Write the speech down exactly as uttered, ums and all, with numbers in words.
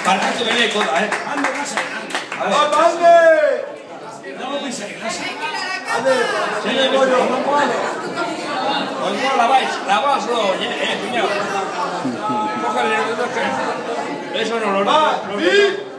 Antes venía con la, ¿eh? ¡Ande, casa! ¡Ande! ¡No me pises, casa! ¡Ande! ¡Sí, le voy yo! ¡No puedo! ¡No la vais! ¡La vas, no! ¡Eh, cuñado! ¡Cógale! ¡Eso no lo... ¡Va! ¡Sí!